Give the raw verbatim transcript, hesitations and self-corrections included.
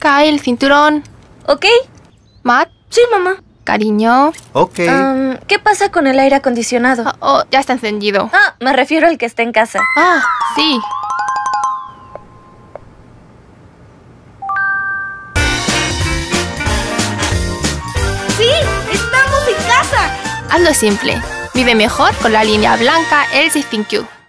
Kai, el cinturón. ¿Ok? Matt. Sí, mamá. Cariño. Ok. Um, ¿Qué pasa con el aire acondicionado? Oh, oh, ya está encendido. Ah, me refiero al que está en casa. Ah, sí. ¡Sí! ¡Estamos en casa! Hazlo simple. Vive mejor con la línea blanca L C ThinQ.